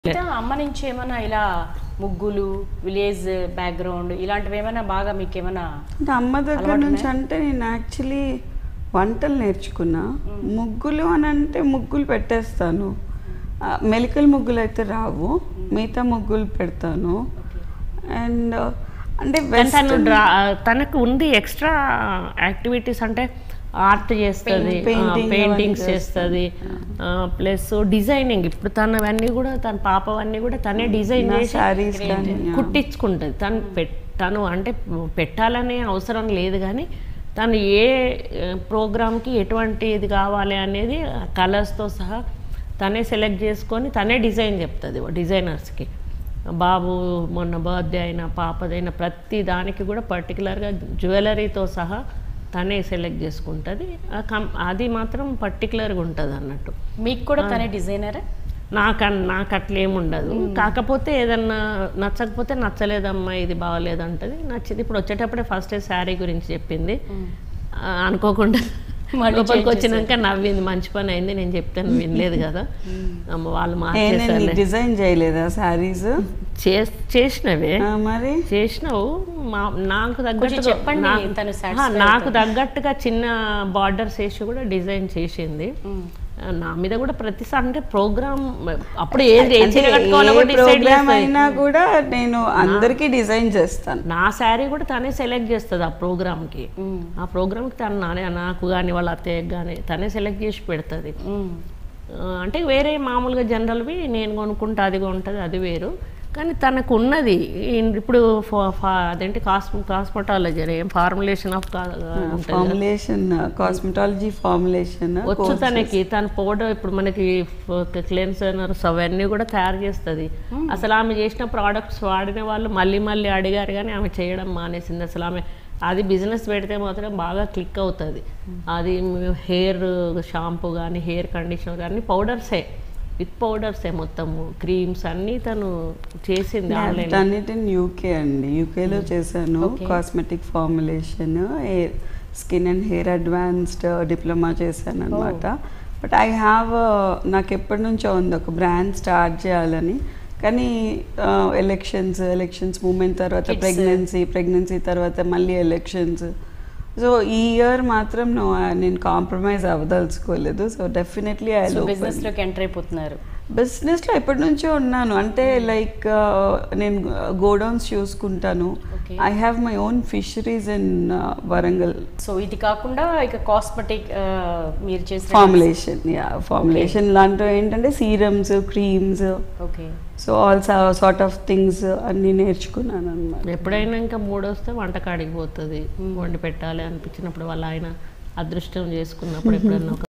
అమ్మ నుంచి ఏమైనా ఇలా ముగ్గులు విలేజ్ బ్యాక్గ్రౌండ్ ఇలాంటివి ఏమైనా బాగా మీకు ఏమైనా అంటే అమ్మ దగ్గర నుంచి అంటే నేను యాక్చువల్లీ వంటలు నేర్చుకున్నా. ముగ్గులు అని అంటే ముగ్గులు పెట్టేస్తాను. మెలికల్ ముగ్గులు అయితే రావు, మిగతా ముగ్గులు పెడతాను. అండ్ అంటే తనకు ఉంది ఎక్స్ట్రా యాక్టివిటీస్, అంటే ఆర్ట్ చేస్తుంది, పెయింటింగ్స్ చేస్తుంది, ప్లస్ డిజైనింగ్. ఇప్పుడు తనవన్నీ కూడా తన పాపవన్నీ కూడా తనే డిజైన్ చేసి కుట్టించుకుంటుంది. తను అంటే పెట్టాలనే అవసరం లేదు, కానీ తను ఏ ప్రోగ్రామ్కి ఎటువంటి ఇది కావాలి అనేది కలర్స్తో సహా తనే సెలెక్ట్ చేసుకొని తనే డిజైన్ చెప్తుంది డిజైనర్స్కి. బాబు మొన్న బర్త్డే అయినా పాపదైనా ప్రతి దానికి కూడా పర్టికులర్గా జ్యువెలరీతో సహా తనే సెలెక్ట్ చేసుకుంటుంది. అది మాత్రం పర్టికులర్గా ఉంటుంది అన్నట్టు. మీకు కూడా తనే డిజైనరే? నాకు అట్లేముండదు. కాకపోతే ఏదన్నా నచ్చకపోతే నచ్చలేదమ్మా ఇది బాగలేదంటది, నచ్చింది. ఇప్పుడు వచ్చేటప్పుడే ఫస్ట్ శారీ గురించి చెప్పింది, అనుకోకుండా లోపలికి వచ్చినాక నవ్వింది. మంచి పని అయింది, నేను చెప్తాను వినలేదు కదా అమ్మ వాళ్ళు మార్చేసారు. డిజైన్ చేయలేదా శారీస్? చేసినవే మరి చేసినావు. నాకు తగ్గట్టుగా చిన్న బార్డర్స్ వేసి కూడా డిజైన్ చేసింది. నా మీద కూడా ప్రతిసారి అంటే ప్రోగ్రామ్ అప్పుడు అయినా కూడా నేను అందరికి డిజైన్ చేస్తాను. నా శారీ కూడా తనే సెలెక్ట్ చేస్తుంది ఆ ప్రోగ్రామ్కి. ఆ ప్రోగ్రామ్కి తను నాకు కానీ వాళ్ళ అత్తయ్యకి కానీ తనే సెలెక్ట్ చేసి పెడుతుంది. అంటే వేరే మామూలుగా జనరల్వి నేను కొనుక్కుంటే అది ఉంటుంది, అది వేరు. కానీ తనకు ఉన్నది ఇప్పుడు అదేంటి cosmetology formulation of cosmetology formulation వచ్చు తనకి. తన పౌడర్ ఇప్పుడు మనకి క్లెన్సర్స్ అవన్నీ కూడా తయారు చేస్తుంది. అసలు ఆమె చేసిన ప్రోడక్ట్స్ వాడిన వాళ్ళు మళ్ళీ మళ్ళీ అడిగారు, కానీ ఆమె చేయడం మానేసింది. అసలు ఆమె అది బిజినెస్ పెడితే మాత్రం బాగా క్లిక్ అవుతుంది. అది హెయిర్ షాంపూ కానీ హెయిర్ కండిషనర్ కానీ పౌడర్సే, విత్ పౌడర్సే, మొత్తము క్రీమ్స్ అన్నీ తను చేసింది. యూకే అండి, యూకేలో చేశాను. Cosmetic formulation, skin and hair advanced diploma చేశాను అనమాట. బట్ ఐ హ్యావ్ నాకు ఎప్పటి నుంచో ఉంది ఒక బ్రాండ్ స్టార్ట్ చేయాలని. కానీ ఎలక్షన్స్ మూమెంట్ తర్వాత ప్రెగ్నెన్సీ తర్వాత మళ్ళీ ఎలక్షన్స్. సో ఈ ఇయర్ మాత్రం నేను కాంప్రమైజ్ అవ్వదలుచుకోలేదు. సో డెఫినెట్లీ బిజినెస్లోకి ఎంటర్ అయిపోతున్నారు. బిజినెస్లో ఎప్పటి నుంచో ఉన్నాను. అంటే లైక్ నేను గోడౌన్స్ చూసుకుంటాను. I have my own fisheries in Warangal. So ఇది కాకుండా ఇక కాస్మెటిక్ మీరు చేసే ఫార్ములేషన్ లాంటివి ఏంటంటే serums, creams, so all sort of things అన్నీ నేర్చుకున్నాను అనమాట. ఎప్పుడైనా ఇంకా మూడొస్తే వంటకాడికి పోతుంది. వండి పెట్టాలి అనిపించినప్పుడు వాళ్ళ ఆయన అదృష్టం చేసుకున్నప్పుడు ఎప్పుడైనా